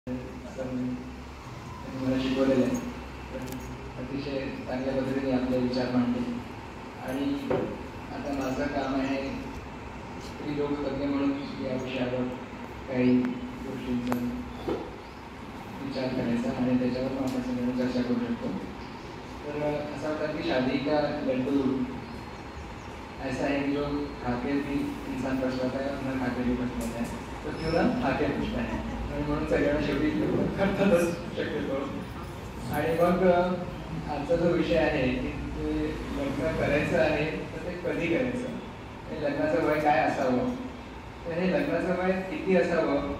असं मला शिकवलेलं आहे. पण अतिशय चांगल्या पद्धतीने आपले विचार मांडले. आणि आता माझं काम आहे स्त्री रोग तज्ञ म्हणून या विषयावर काही गोष्टींचा विचार करायचा आणि त्याच्यावर आपण सगळ्यांनी चर्चा करू शकतो. तर ऐसा होता कि शादी का लड्डू ऐसा है कि जो खाके भी इंसान पछताता है और न खाके भी पछताता है, तो क्यों ना खाके पूछता है. म्हणून सगळ्यांना शेवटी करतातच शक्यतो. आणि मग आजचा जो विषय आहे की ते लग्न करायचं आहे तर ते कधी करायचं, हे लग्नाचं वय काय असावं, तर हे लग्नाचं वय किती असावं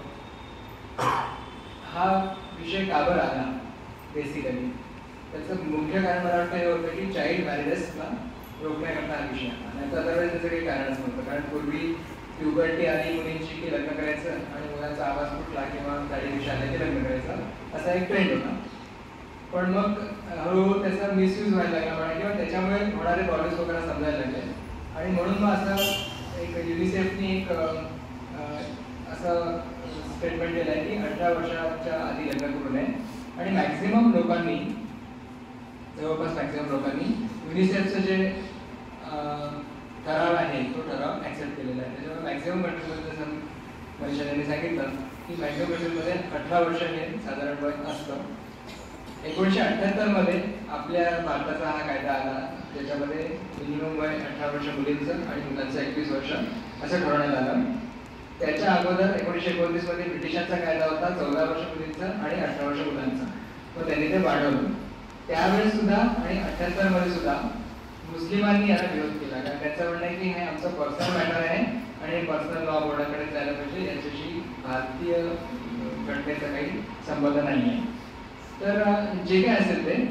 हा विषय का बरं आला बेसिकली. त्याचं मुख्य कारण मला वाटतं हे होतं की चाइल्ड मॅरेजेसला रोखण्याकरता हा विषय आला. नाही तर अदरवाईज त्याचं काही कारणच नव्हतं. कारण पूर्वी प्युबर्टी आली मुलींची की लग्न करायचं आणि मुलांचा आवाज फुटला किंवा गाडी विषय आला की लग्न करायचं असा एक ट्रेंड होता. पण मग हळूहळू त्याचा मिसयूज व्हायला लागला म्हणा किंवा त्याच्यामुळे होणारे प्रॉब्लेम्स वगैरे समजायला लागले. आणि म्हणून मग असं एक युनिसेफनी एक असं स्टेटमेंट केलं आहे की 18 वर्षाच्या आधी लग्न करू नये. आणि मॅक्झिमम लोकांनी, जवळपास मॅक्झिमम लोकांनी युनिसेफचं जे ठराव आहे तो ठराव ॲक्सेप्ट केलेला आहे. त्याच्यामुळे मॅक्झिमम कंट्रीमध्ये जसं मनीषा यांनी सांगितलं की मॅक्झिमम कंट्रीमध्ये 18 वर्ष हे साधारण वय असतं. 1978 मध्ये आपल्या भारताचा हा कायदा आला ज्याच्यामध्ये मिनिमम वय 18 वर्ष मुलींचं आणि मुलांचं 21 वर्ष असं ठरवण्यात आलं. त्याच्या अगोदर 1929 मध्ये ब्रिटिशांचा कायदा होता 14 वर्ष मुलींचं आणि 18 वर्ष मुलांचं. मग त्यांनी ते वाढवलं. त्यावेळेस सुद्धा आणि 78 मध्ये सुद्धा मुस्लिमांनी याला विरोध केला. कारण त्यांचं म्हणणं आहे की हे आमचं पर्सनल मॅटर आहे आणि पर्सनल लॉ बोर्डाकडे जायला पाहिजे, याच्याशी भारतीय घटनेचा काही संबंध नाही आहे. तर जे काय असेल ते,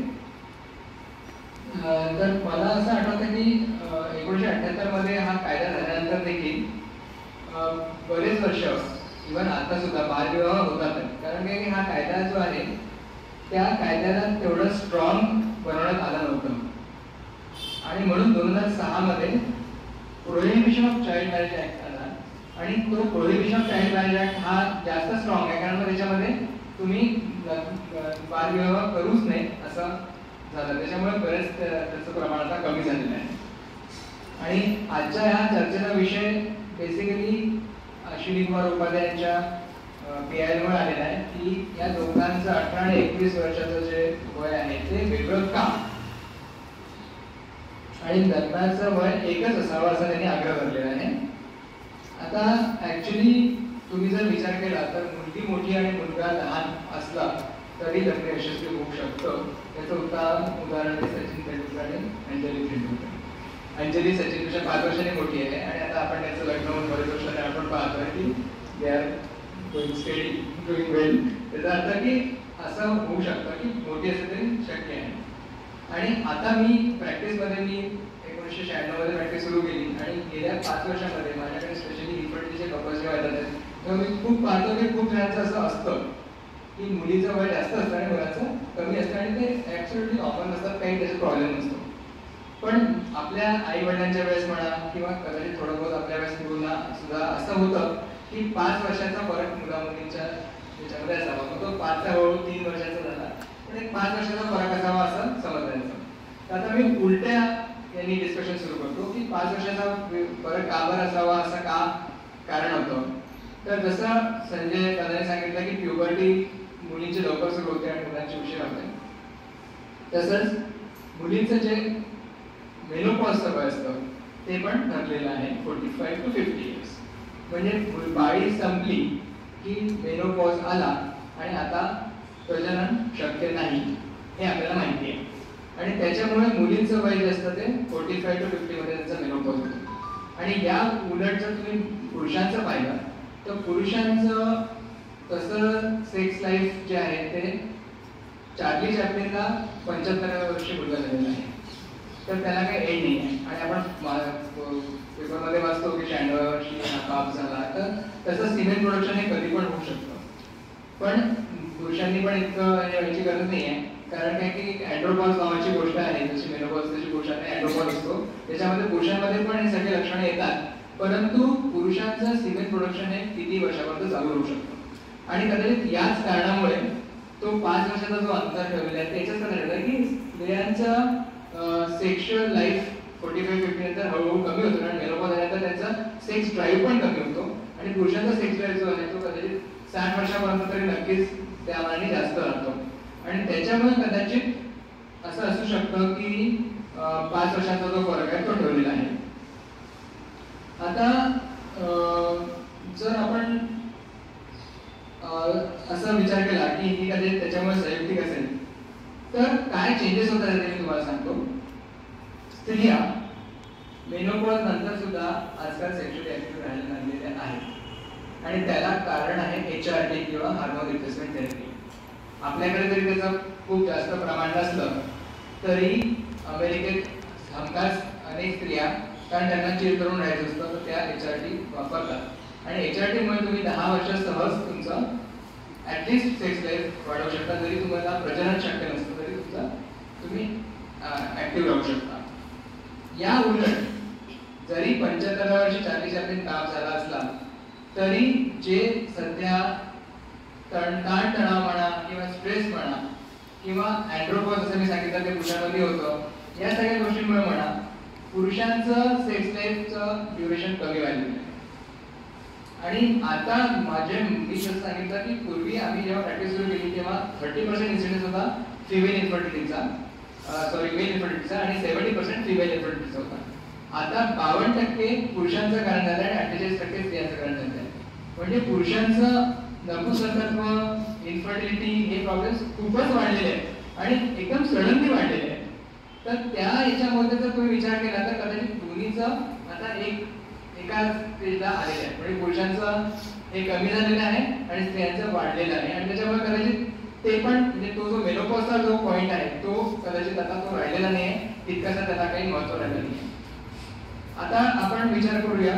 तर मला असं आठवतं की 1978 मध्ये हा कायदा झाल्यानंतर देखील बरेच वर्ष इव्हन आता सुद्धा बालविवाह होतात. कारण की हा कायदा जो आहे त्या कायद्याला तेवढं स्ट्रॉंग बनवण्यात आलं नव्हतं. आणि म्हणून 2006 मध्ये prohibition of child marriage act आला. आणि तो prohibition of child marriage act हा जास्त स्ट्रॉंग आहे कारण त्याच्यामध्ये तुम्ही बालविवाह करूच नाही असं झालं. त्याच्यामुळे बरेच त्याचं प्रमाण आता कमी झालेलं आहे. आणि आजच्या ह्या चर्चेचा विषय बेसिकली अश्विनी कुमार उपाध्यायांच्या PIL मुळे आलेला आहे की या दोघांचं 18 आणि 21 वर्षाचं जे वय आहे ते वेगळं का, आणि लग्नाचं वय एकच असावं असं त्यांनी आग्रह धरलेला आहे. आता ऍक्च्युली तुम्ही जर विचार केला तर मुलगी मोठी आणि मुलगा लहान असला तरी लग्न यशस्वी होऊ शकतं. त्याचं उदाहरण सचिन तेंडुलकर आणि अंजली तेंडुलकर. अंजली सचिनपेक्षा 5 वर्षांनी मोठी आहे आणि आता आपण त्याचं लग्न होऊन बरेच वर्षांनी आपण पाहतोय की they are going steady, doing well. त्याचा अर्थ की असं होऊ शकतं की मोठी असेल तरी शक्य आहे. आणि आता मी प्रॅक्टिसमध्ये 1996 मध्ये प्रॅक्टिस सुरू केली आणि गेल्या 5 वर्षांमध्ये माझ्याकडे स्पेशली हिपॅटिसचे कपल्स जेव्हा येतात तेव्हा मी खूप पाहतो की खूप जणांचं असं असतं की मुलीचं वय जास्त असतं आणि मुलाचं कमी असतं आणि ते ॲक्च्युअली कॉमन नसतात, काही त्याचा प्रॉब्लेम नसतो. पण आपल्या आई वडिलांच्या वेळेस म्हणा किंवा कदाचित थोडं बहुत आपल्या वेळेस मुलांना सुद्धा असं होतं की 5 वर्षाचा फरक मुला मुलींच्या त्याच्यामध्ये असावा. मग तो 5चा हळूहळू 3 वर्षाचा झाला पण एक 5 वर्षाचा फरक असावा असं समजायचं. तर आता मी उलट्या यांनी डिस्कशन सुरू करतो की 5 वर्षाचा फरक का बरं असावा, असं का कारण होतं. तर जसं संजय दादाने सांगितलं की प्युबर्टी मुलींची लवकर सुरू होते आणि मुलांची उशीर होते, तसंच मुलींचं जे मेनोपॉजचं वय असतं ते पण ठरलेलं आहे 45 to 50 years. म्हणजे बाळी संपली की मेनोपॉज आला आणि आता प्रजनन शक्य नाही हे आपल्याला माहिती आहे. आणि त्याच्यामुळे मुलींचं वय जे असतं ते 45 to 50 मध्ये त्यांचा मेनोपॉज होतो. आणि या उलट जर तुम्ही पुरुषांचं पाहिलं तर पुरुषांचं तसं सेक्स लाईफ जे आहे ते चार्ली चॅप्लिनला 75व्या वर्षी मुलगा झालेला आहे. तर त्याला काही एंड नाही आहे. आणि आपण पेपरमध्ये वाचतो की 96व्या वर्षी काप झाला. तर तसं सिमेंट प्रोडक्शन हे कधी पण होऊ शकतं. पण पुरुषांनी पण इतकं याची गरज नाही आहे. कारण काय की अँड्रोपॉज नावाची गोष्ट आहे, जशी मेनोपॉज तशी पुरुषांना अँड्रोपॉज असतो. त्याच्यामध्ये पुरुषांमध्ये पण हे सगळे लक्षणे येतात, परंतु पुरुषांचं सिमेंट प्रोडक्शन हे किती वर्षापर्यंत चालू होऊ शकतं. आणि कदाचित याच कारणामुळे तो 5 वर्षाचा जो अंतर ठेवलेला आहे त्याच्याच कारण की स्त्रियांचा सेक्शुअल लाईफ 45-50 नंतर हळूहळू कमी होतो आणि मेनोपॉज आल्यानंतर त्यांचा सेक्स ड्राईव्ह पण कमी होतो आणि पुरुषांचा सेक्स ड्राईव्ह जो आहे तो कदाचित 60 वर्षापर्यंत तरी नक्कीच त्या मानाने जास्त राहतो आणि त्याच्यामुळे कदाचित असं असू शकतं की 5 वर्षांचा जो फरक आहे तो ठेवलेला आहे. आता जर आपण असा विचार केला की ही कदाचित त्याच्यामुळे संयुक्तिक असेल तर काय चेंजेस होतात ते मी तुम्हाला सांगतो. स्त्रिया मेनोपॉज नंतर सुद्धा आजकाल सेक्शुअली ऍक्टिव्ह राहायला लागलेल्या आहेत आणि त्याला कारण आहे HRT किंवा हार्मोन रिप्लेसमेंट थेरपी. आपल्याकडे जरी त्याचं खूप जास्त प्रमाण नसलं तरी अमेरिकेत हमखास अनेक स्त्रिया कारण त्यांना चिरतरून राहायचं असतं तर त्या HRT वापरतात आणि HRT मुळे तुम्ही 10 वर्ष सहज तुमचं ऍटलिस्ट सेक्स लाईफ वाढवू शकता. जरी तुम्हाला प्रजनन शक्य नसतं तरी तुम्ही ऍक्टिव्ह राहू शकता. या उलट जरी 75व्या वर्षी 40च्या ताप झाला असला तरी जे सध्या ताणतणाव म्हणा किंवा स्ट्रेस म्हणा किंवा अँड्रोपॉज असं मी सांगितलं ते पुरुषांमध्ये होतं या सगळ्या गोष्टींमुळे म्हणा पुरुषांचं सेक्स लाईफचं ड्युरेशन कमी व्हायला लागलं. आणि आता मी जसं सांगितलं की पूर्वी आम्ही जेव्हा प्रॅक्टिस सुरू केली तेव्हा 30% इन्सिडेन्स होता फिमेल इन्फर्टिलिटीचा मेल इन्फर्टिलिटीचा आणि 70% फिमेल इन्फर्टिलिटीचा होता. आता 52% पुरुषांचं कारण झालं आणि 48% स्त्रियांचं कारण झालं आहे. म्हणजे पुरुषांचं नपुंसकत्व इन्फर्टिलिटी हे प्रॉब्लेम्स खूपच वाढलेले आहेत आणि एकदम सडनली वाढलेले आहेत. तर त्या याच्यामध्ये जर तुम्ही विचार केला तर कदाचित दोन्हीचं आता एका स्टेजला आलेलं आहे. म्हणजे पुरुषांचं हे कमी झालेलं आहे आणि स्त्रियांचं वाढलेलं आहे आणि त्याच्यामुळे कदाचित ते पण म्हणजे तो जो मेनोपॉजचा जो पॉइंट आहे तो कदाचित आता तो राहिलेला नाही आहे तितकासा त्याला काही महत्व राहिलेलं नाही. आता आपण विचार करूया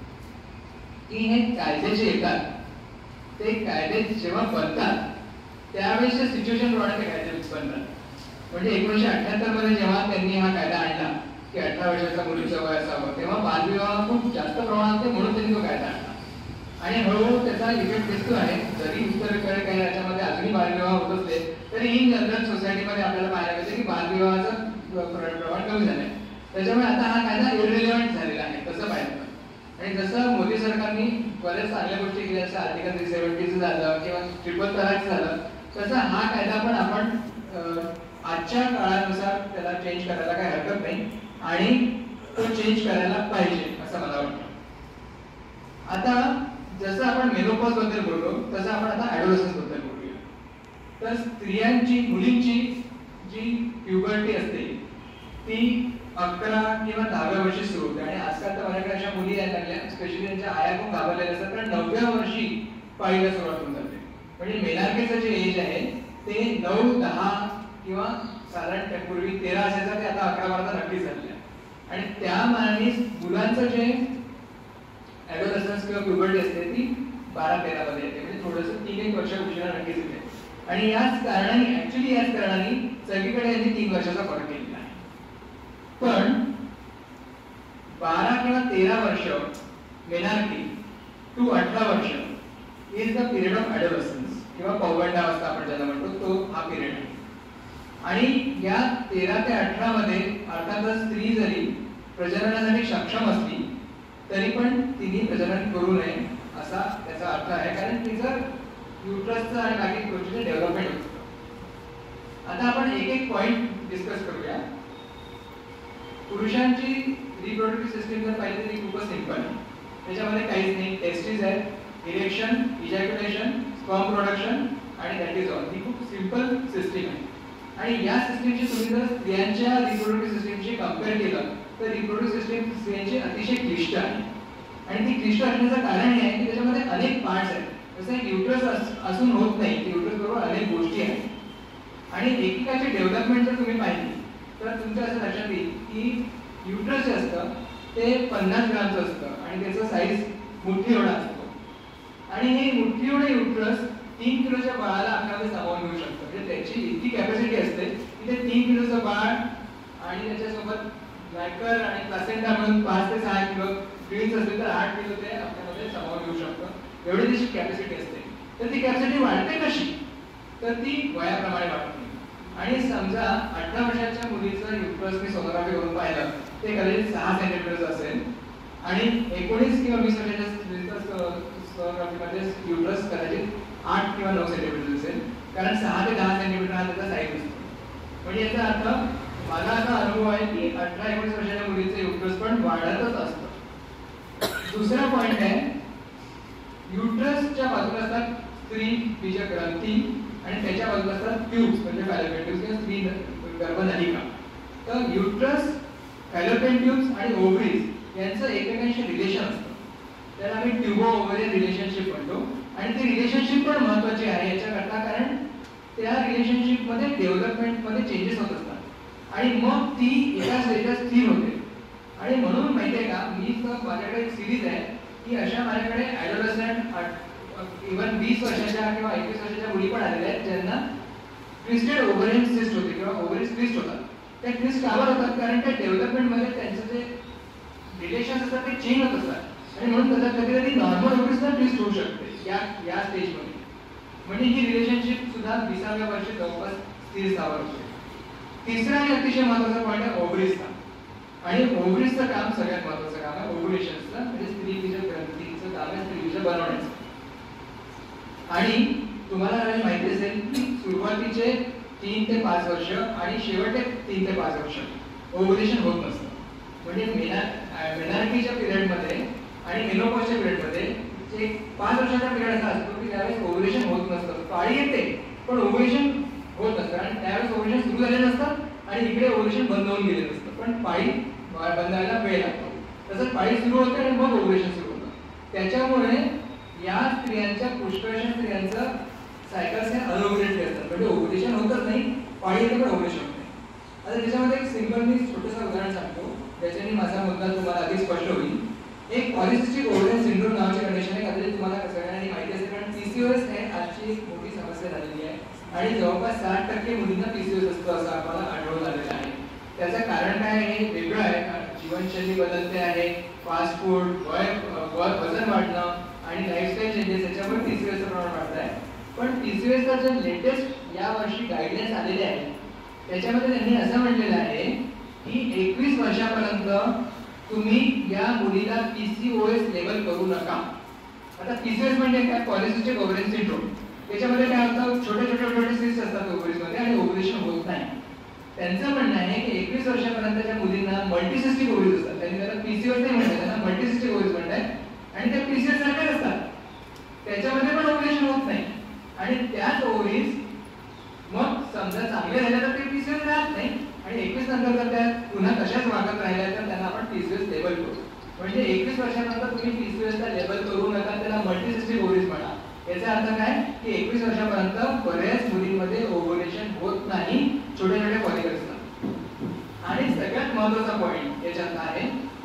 की हे कायदे जे येतात ते कायदे जेव्हा बनतात त्यावेळेसच्या सिच्युएशन प्रमाणे ते कायदे बनतात. म्हणजे 1978 मध्ये जेव्हा त्यांनी हा कायदा आणला की 18 वर्षाच्या मुलीचं वय असावं तेव्हा बालविवाह खूप जास्त प्रमाणात होते म्हणून त्यांनी तो कायदा आणला आणि हळूहळू त्याचा इफेक्ट दिसतो आहे. जरी उत्तरेकडे काही राज्यामध्ये अजूनही बालविवाह होत असले तरी इन जनरल सोसायटीमध्ये आपल्याला पाहायला मिळते की बालविवाहाचं प्रमाण कमी झालंय. त्याच्यामुळे आता हा कायदा इररिलेव्हंट झालेला आहे तसं पाहिलं. आणि जसं मोदी सरकारने बऱ्याच चांगल्या गोष्टी केल्या जसं आर्टिकल 370 झालं किंवा ट्रिपल तलाक झालं तसा हा कायदा पण आपण आजच्या काळानुसार त्याला चेंज करायला काही हरकत नाही आणि तो चेंज करायला पाहिजे असं मला वाटतं. आता जसं आपण मेनोपॉज बद्दल बोललो तसं आपण आता ऍडोलसन्स बद्दल बोलूया. तर स्त्रियांची मुलींची जी प्युबर्टी असते ती 11 किंवा 10व्या वर्षी सुरू होते आणि आजकाल तर माझ्याकडे अशा मुली यायला लागल्या स्पेशली त्यांच्या आया खूप घाबरलेल्या असतात कारण 9व्या वर्षी पाळीला सुरुवात होऊन जाते. म्हणजे मेनार्केचं जे एज आहे ते 9, 10 किंवा साधारण पूर्वी 13 असायचं ते आता 11-12 नक्कीच झाले आणि त्या मानाने मुलांचं जे ऍडोलसन्स किंवा प्युबर्टी असते ती 12-13 मध्ये येते. म्हणजे थोडंसं 3-1 वर्ष उशिरा नक्कीच येते आणि याच कारणाने सगळीकडे यांनी 3 वर्षाचा फरक केलेला आहे. पण 12 किंवा 13 वर्ष मेनार्की टू 18 वर्ष is the period of adolescence किंवा पौगंडावस्था आपण ज्याला म्हणतो तो हा पिरियड आहे. आणि या 13 ते 18 मध्ये अर्थातच स्त्री जरी प्रजननासाठी सक्षम असली तरी पण तिने प्रजनन करू नये असा त्याचा अर्थ आहे कारण तिचं युट्रसचं आणि बाकी गोष्टीचं डेव्हलपमेंट होतं. आता आपण एक पॉइंट डिस्कस करूया. पुरुषांची रिप्रोडक्टिव्ह सिस्टीम जर पाहिली तर खूपच सिंपल आहे. त्याच्यामध्ये काहीच नाही. टेस्टिस आहे, इरेक्शन, इजॅक्युलेशन, स्पर्म प्रोडक्शन आणि दॅट इज ऑल. ही खूप सिंपल सिस्टीम आहे आणि या सिस्टीमची तुम्ही जर स्त्रियांच्या रिप्रोडक्टिव्ह सिस्टीमशी कम्पेअर केलं तर रिप्रोडक्टिव्ह सिस्टीम स्त्रियांची अतिशय क्लिष्ट आहे आणि ती क्लिष्ट असण्याचं कारण हे आहे की त्याच्यामध्ये अनेक पार्ट्स आहेत. जसं युट्रस असून होत नाही, युट्रस बरोबर अनेक गोष्टी आहेत आणि एकेकाची डेव्हलपमेंट जर तुम्ही पाहिली तर तुमच्या असं लक्षात येईल की युट्रस जे असतं ते 50 ग्रामचं असतं आणि त्याचं साईज मुठी एवढा असतो आणि हे मुठी एवढं युट्रस 3 किलोच्या बाळाला आपल्याला सामावून घेऊ शकतं. म्हणजे त्याची इतकी कॅपॅसिटी असते की ते 3 किलोचं बाळ आणि त्याच्यासोबत मॅकर आणि प्लासेंटा म्हणून 5 ते 6 किलो ट्विन्स असतील तर 8 किलो ते आपल्यामध्ये सामावून घेऊ शकतं. एवढी त्याची कॅपॅसिटी असते. तर ती कॅपॅसिटी वाढते कशी, तर ती वयाप्रमाणे वाढते. आणि समजा 18 वर्षाच्या मुलीचं युट्रस मी सोनोग्राफी करून पाहिलं, ते कदाचित 6 सेंटीमीटरचं असेल आणि 19 किंवा 20 वर्षाच्या स्त्रीचं सोनोग्राफीमध्ये युट्रस कदाचित 8 किंवा 9 सेंटीमीटर असेल, कारण 6 ते 10 सेंटीमीटर हा त्याचा साईज असतो. म्हणजे याचा अर्थ मला असा अनुभव आहे की 18-19 वर्षाच्या मुलीचं युट्रस पण वाढतच असतं. दुसरा पॉइंट आहे, युट्रसच्या बाजूला असतात स्त्री बीज ग्रंथी आणि त्याच्या बाजूला असतात ट्यूब्स म्हणजे फॅलोपियन ट्यूब्स किंवा स्त्री गर्भनलिका. तर युट्रस, फॅलोपियन ट्यूब्स आणि ओव्हरीज यांचं एकमेकांशी रिलेशन असतं, त्याला आम्ही ट्युबो ओव्हरियन रिलेशनशिप म्हणतो. आणि ती रिलेशनशिप पण महत्वाची आहे याच्याकरता, कारण त्या रिलेशनशिपमध्ये डेव्हलपमेंटमध्ये चेंजेस होत असतात आणि मग ती एका स्टेजला स्थिर होते. आणि म्हणून माहितीये का, माझ्याकडे एक सिरीज आहे की अशा माझ्याकडे ॲडोलसंट इव्हन 20 वर्षाच्या किंवा 21 वर्षाच्या मुली पण आलेल्या आहेत ज्यांना ट्विस्टेड ओव्हरियन सिस्ट होते किंवा ओव्हरीज ट्विस्ट होतात. त्या ट्विस्ट का होतात, कारण त्या डेव्हलपमेंटमध्ये त्यांचं जे रिलेशन असतात ते चेंज होत असतात आणि म्हणून त्याचा कधी कधी नॉर्मल ओव्हरीजला ट्विस्ट होऊ शकते या स्टेजमध्ये. म्हणजे ही रिलेशनशिप सुद्धा 20व्या वर्षी जवळपास स्थिर स्थावर होते. तिसरा आणि अतिशय महत्वाचा पॉईंट आहे ओव्हरीजचा. आणि ओव्हरीजचं काम सगळ्यात महत्वाचं काम आहे ओव्हुलेशनचं, म्हणजे स्त्री बीज ग्रंथीचं काम आहे स्त्री बीज बनवण्याचं. आणि तुम्हाला माहिती असेल की सुरुवातीचे 3 ते 5 वर्ष आणि शेवटचे 3 ते 5 वर्ष ओव्हुलेशन होत नसतं. म्हणजे मेनॉरिटीच्या पिरियडमध्ये आणि मेनोपॉजच्या पिरियडमध्ये जे 5 वर्षाचा पिरियड असा असतो की त्यावेळेस ओव्हुलेशन होत नसतं. पाळी येते पण ओव्हुलेशन होत नसतं, आणि त्यावेळेस ओव्हुलेशन सुरू झालेलं असतं आणि इकडे ओव्हुलेशन बंद होऊन गेलेलं असतं. पण पाळी बंद व्हायला वेळ लागतो. तसंच पाळी सुरू होते आणि मग ओव्हुलेशन सुरू होतं. त्याच्यामुळे या स्त्रियांच्या पुष्कळशा स्त्रियांचं सायकल्स हे अनओव्हुलेटेड असतात, म्हणजे ओव्हुलेशन होतच नाही, पाळी येते पण ओव्हुलेशन होत नाही. आता त्याच्यामध्ये एक सिंपल मी छोटंसं उदाहरण सांगतो ज्याच्याने माझा मुद्दा तुम्हाला अधिक स्पष्ट होईल. एक पॉलिसिस्टिक ओव्हरियन सिंड्रोम नावाची कंडिशन आहे, कदाचित तुम्हाला सगळ्यांना माहिती असेल, कारण पीसीओएस हे आजची एक मोठी समस्या झालेली आहे आणि जवळपास 60% मुलींना पीसीओएस असतो असं आपल्याला आढळून आलेलं आहे. त्याचं कारण काय आहे, हे वेगळं आहे. जीवनशैली बदलते आहे, फास्ट फूड, वजन वाढणं आणि लाईफस्टाईल चेंजेस याच्यामुळे पीसीओएसचं प्रमाण वाढत आहे. पण पीसीओएसचा जे लेटेस्ट या वर्षी गाईडलाईन्स आलेले आहेत त्याच्यामध्ये त्यांनी असं म्हटलेलं आहे की 21 वर्षापर्यंत तुम्ही या मुलीला पीसीओएस लेबल करू नका. आता पीसीओएस म्हणजे काय, पॉलिसिस्टिक ओव्हरियन सिंड्रोम. त्याच्यामध्ये काय होतं, छोटे सिस्ट असतात ओव्हरीजमध्ये आणि ओव्हुलेशन होत नाही. त्यांचं म्हणणं आहे की 21 वर्षापर्यंतच्या मुलींना मल्टीसिस्टिक ओव्हरीज असतात, त्यांनी त्याला पीसीओएस नाही म्हणतात, त्यांना मल्टीसिस्टिक ओव्हरीज म्हणतात आणि त्या पीसीओएस सारखेच असतात, त्याच्यामध्ये पण ओव्हुलेशन होत नाही. आणि त्याच ओव्हरीज मग समजा चांगले झाले तर ते पीसीओएस राहत नाही आणि 21 नंतर जर त्या पुन्हा तशाच वागत राहिल्या तर त्यांना आपण पीसीओएस लेबल करू. म्हणजे 21 वर्षानंतर तुम्ही पीसीओएसला लेबल करू नका, त्याला मल्टीसिस्टिक ओव्हरीज म्हणा. याचा अर्थ काय की 21 वर्षापर्यंत बऱ्याच मुलींमध्ये ओव्हुलेशन होत नाही, छोटे फॉलिकल्स. आणि सगळ्यात महत्वाचा पॉइंट याच्यात आहे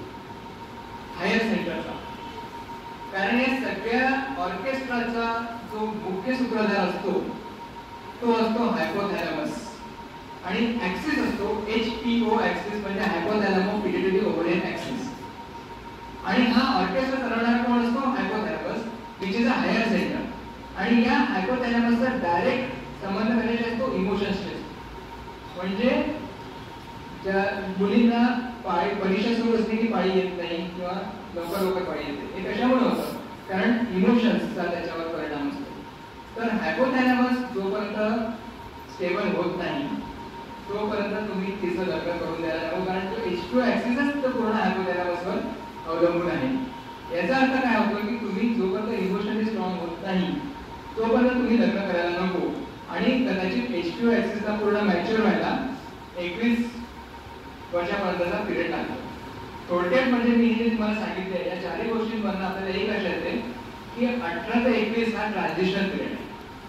हायर सेंटरचा, कारण या सगळ्या ऑर्केस्ट्राचा जो मुख्य सूत्रधार असतो तो असतो हायपोथॅलॅमस आणि ऍक्सिस असतो HPO ऍक्सिस, म्हणजे हायपोथॅलॅमो पिट्युटरी ओव्हरियन ऍक्सिस. आणि हा ऑर्केस्ट्रा चालवणारा कोण असतो, hypothalamus, which is a higher centre. आणि या हायपोथॅलॅमसचा डायरेक्ट संबंध कशाशी असतो, इमोशन्सशी. म्हणजे ज्या मुलींना परीक्षा सुरू असली की पाळी येत नाही किंवा लवकर पाळी येते, हे कशामुळे होतं, कारण इमोशन्सचा त्याच्यावर परिणाम असतो. तर हायपोथॅलॅमस जोपर्यंत स्टेबल होत नाही तोपर्यंत तुम्ही तिचं लग्न करून द्यायला नको, कारण तो HPO ऍक्सिसच तर पूर्ण हायपोथॅलॅमसवर अवलंबून आहे. याचा अर्थ काय होतो की तुम्ही जोपर्यंत इमोशनली स्ट्रॉंग होत नाही तोपर्यंत तुम्ही लग्न करायला नको. आणि कदाचित HPO ऍक्सिसला पूर्ण मॅच्युअर व्हायला 21 वर्षापर्यंतचा पिरियड लागतो. थोडक्यात म्हणजे मी जे तुम्हाला सांगितले या चारही गोष्टींमधून आपल्याला एक लक्षात येते की 18 ते 21 हा ट्रान्झिशन पिरियड आहे.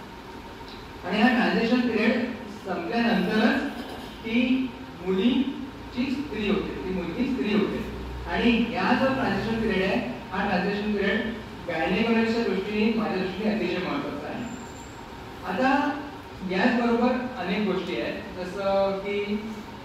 आणि हा ट्रान्झिशन पिरियड संपल्यानंतरच ती मुलीची स्त्री होते, ती मुलगी स्त्री होते. आणि या जो ट्रान्झिशन पिरियड आहे हा ट्रान्झिशन पिरियड गायनेकॉलॉजीच्या दृष्टीने माझ्या दृष्टीने अतिशय महत्त्वाचा आहे. आता याचबरोबर अनेक गोष्टी आहेत, जसं की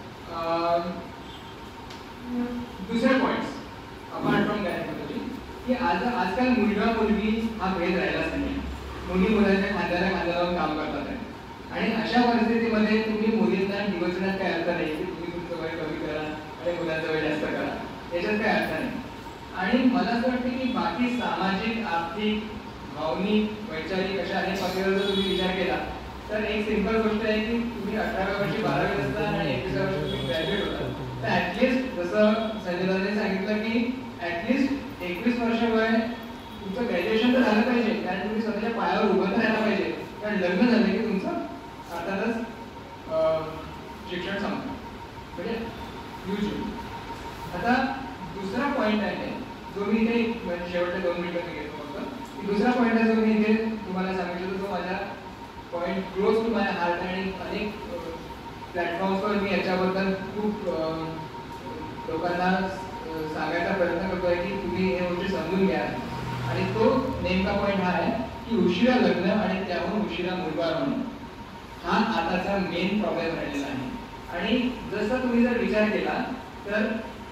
दुसरे पॉइंट्स अपार्ट फ्रॉम गायनेकॉलॉजी की आजकाल मुलगा मुलगी हा भेद राहिलाच नाही. मुली मुलांच्या खांद्याला खांदा लावून काम करतात आहे. आणि अशा परिस्थितीमध्ये तुम्ही मुलींना डिवचण्यात काही अर्थ नाही की तुम्ही तुमचं वय कमी करा आणि मुलांचं वय जास्त करा, याच्यात काही अर्थ नाही. आणि मला असं वाटतं की बाकी सामाजिक, आर्थिक, भावनिक, वैचारिक अशा अनेक पातळीवर जर तुम्ही विचार केला तर एक सिंपल गोष्ट आहे की तुम्ही 18व्या वर्षी 12वीत असता आणि 21व्या वर्षी तुम्ही ग्रॅज्युएट होता, तर ऍटलिस्ट जसं संजय दादांनी सांगितलं की ऍटलिस्ट 21 वर्ष वय तुमचं ग्रॅज्युएशन तर झालं पाहिजे, कारण तुम्ही स्वतःच्या पायावर उभं तर राहायला पाहिजे. कारण लग्न झालं की तुमचं अर्थातच शिक्षण संपतं, म्हणजे युजली. आता दुसरा पॉईंट आहे जो मी इथे शेवटच्या 2 मिनिटात घेतो फक्त, की दुसरा पॉईंट आहे जो मी इथे तुम्हाला सांगितलं तो माझ्या point close to my heart आणि अनेक प्लॅटफॉर्म्सवर मी याच्याबद्दल खूप लोकांना सांगायचा प्रयत्न करतोय की तुम्ही हे गोष्टी समजून घ्या. आणि तो नेमका पॉईंट हा आहे की उशिरा लग्न आणि त्याहून उशिरा मुलगा होणं हा आताचा मेन प्रॉब्लेम राहिलेला आहे. आणि जसं तुम्ही जर विचार केला तर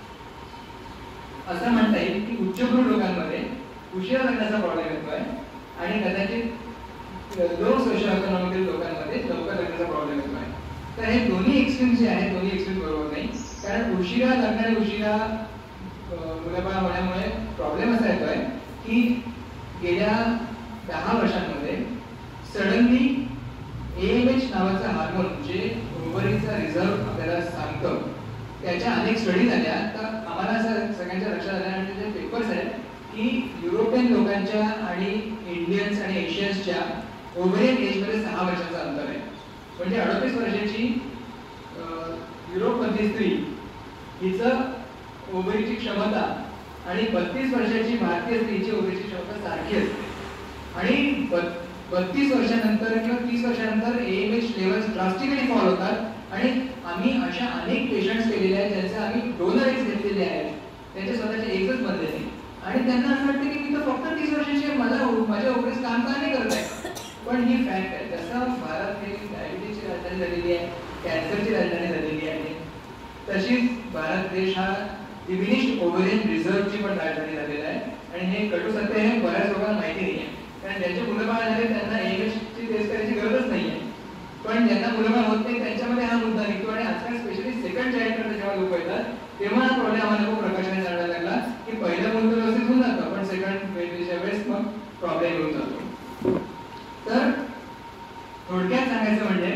असं म्हणता येईल की उच्चभ्रू लोकांमध्ये उशिरा लग्नाचा प्रॉब्लेम येतोय आणि कदाचित लो सोशल इकॉनॉमिकल लोकांमध्ये लवकर लग्नाचा प्रॉब्लेम येतोय. तर हे दोन्ही एक्सट्रीम जे आहेत दोन्ही एक्सट्रीम बरोबर नाही, कारण उशिरा लग्न आणि उशिरा मुलबाळ होण्यामुळे प्रॉब्लेम असा येतोय की गेल्या 10 वर्षांमध्ये सडनली AMH नावाचा हार्मोन जे ओव्हरीचा रिझर्व्ह आपल्याला सांगतं त्याच्या अनेक स्टडी झाल्या. तर आम्हाला असं सगळ्यांच्या लक्षात आलं आणि त्याचे पेपर्स आहेत की युरोपियन लोकांच्या आणि इंडियन्स आणि एशियन्सच्या ओव्हरियन एजमध्ये 6 वर्षांचं अंतर आहे. म्हणजे 38 वर्षाची युरोपमधली स्त्री हिचं ओव्हरीची क्षमता आणि 32 वर्षाची भारतीय स्त्रीची ओव्हरीची क्षमता सारखी असते. आणि 32 वर्षानंतर किंवा 30 वर्षानंतर AMH लेवल्स ड्रास्टिकली फॉल होतात. आणि आम्ही अशा अनेक पेशंट्स केलेले आहेत ज्यांचे आम्ही डोनर एग्स घेतलेले आहेत, त्यांचे स्वतःचे एग्सच बनले नाही आणि त्यांना असं वाटतं की मी तर फक्त 30 वर्षाची आहे, माझ्या ओव्हरीज काम का नाही करत आहे. पण ही फॅक्ट आहे. जसं भारत हे डायबिटीजची राजधानी झालेली आहे, कॅन्सरची राजधानी झालेली आहे, तशीच भारत देश हा डिमिनिश्ड ओव्हरियन रिझर्व्हची पण राजधानी झालेला आहे. आणि हे कटू सत्य हे बऱ्याच लोकांना माहिती नाही आहे, कारण ज्यांचे मुलंबाळ झाले त्यांना AMHची टेस्ट करायची गरजच नाही आहे. पण ज्यांना मुलंबाळ होत नाही त्यांच्यामध्ये हा मुद्दा निघतो. आणि आजकाल स्पेशली सेकंड चाइल्डकडे जेव्हा लोक येतात तेव्हा हा प्रॉब्लेम आम्हाला खूप प्रकाशाने जाणवायला लागला की पहिलं मुलं व्यवस्थित होऊन जातं पण सेकंड बेबीच्या वेळेस मग प्रॉब्लेम येऊन जातो. तर थोडक्यात सांगायचं म्हणजे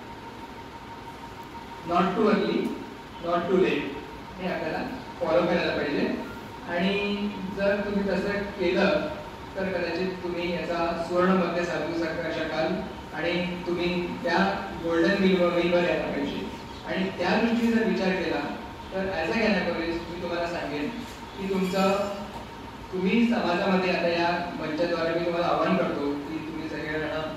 not too early not too late हे आपल्याला फॉलो करायला पाहिजे. आणि जर तुम्ही तसं केलं तर कदाचित तुम्ही याचा सुवर्ण मध्य साधू शकाल आणि तुम्ही त्या गोल्डन मिलवर यायला पाहिजे. आणि त्या दृष्टीने जर विचार केला तर ॲज अ गायनेकोलॉजिस्ट मी तुम्हाला सांगेन की तुम्ही समाजामध्ये आता या मंचाद्वारे मी तुम्हाला आवाहन करतो की तुम्ही सगळेजण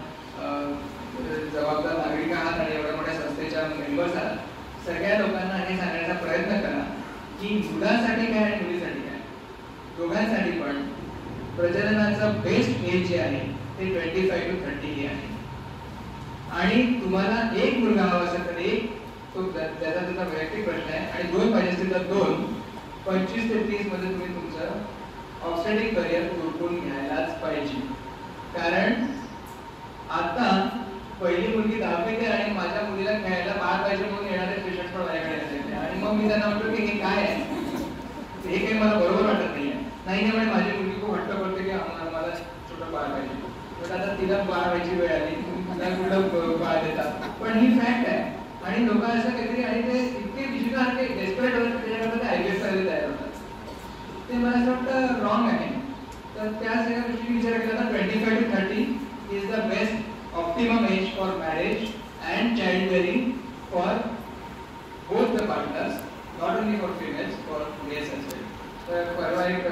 जबाबदार नागरिक आहात आणि एवढ्या मोठ्या संस्थेच्या मेंबर्स आहात, सगळ्या लोकांना हे सांगण्याचा प्रयत्न करा की मुलांसाठी काय आणि मुलीसाठी काय दोघांसाठी पण प्रजननाचं बेस्ट एज जे आहे ते 25 to 30 हे आहे. आणि तुम्हाला एक मुलगा हवा असेल तर एक, तो त्याचा वैयक्तिक प्रश्न आहे. आणि 2 पाहिजे असतील तर 2. 25 ते 30 मध्ये तुम्ही तुमचं ऑब्स्टेटिक करिअर उरकून घ्यायलाच पाहिजे. कारण आता पहिली मुलगी 10वीत आहे आणि माझ्या मुलीला खेळायला बाळ पाहिजे म्हणून येणारे पेशंट्स पण माझ्याकडे असायचे. आणि मग मी त्यांना म्हटलं की हे काय आहे, हे काही मला बरोबर वाटत नाही आहे. नाही म्हणजे माझी मुलगी खूप हट्ट करते की मला छोटं बाळ पाहिजे. तर आता तिला बाळ व्हायची वेळ आली, तिला कुठं बाळ देतात. पण ही फॅक्ट आहे. आणि लोक असं काहीतरी आणि ते इतके विचारते डेस्परेट होतात त्याच्याकडे ते IVF करायला तयार होतात. ते मला असं वाटतं रॉंग आहे. तर त्या सगळ्या गोष्टी विचार केला तर 25 to 30 is the best optimum age for marriage and childbearing for both the partners, not only for females, for males as well. तर परवा एक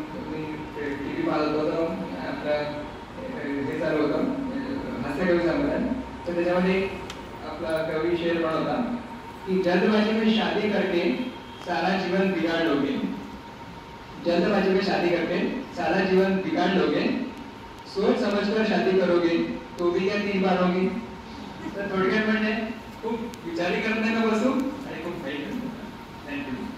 TV पाहत होतो, आपला हे चालू होतं हास्यकवी संमेलन. तर त्याच्यामध्ये आपला कवी शेर पण होता की जल्दबाजी में शादी करके सारा जीवन बिगाड़ लोगे, जल्दबाजी में शादी करके सारा जीवन बिगाड़ लोगे, सोच समझकर शादी करोगे तो भी क्या 3 बार होगी. तर थोडक्यात म्हणजे खूप विचारी करत नाही बसू आणि खूप काही करत. थँक्यू.